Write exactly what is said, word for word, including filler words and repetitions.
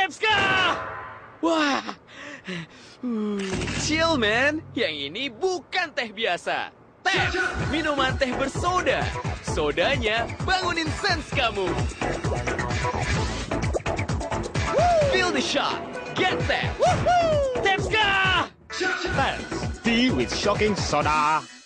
T E B S Wah, uh, chill man. Yang ini bukan teh biasa. T E B S, minuman teh bersoda. Sodanya bangunin sense kamu. Feel the shot, get that. T E B S T E B S, tea with shocking soda.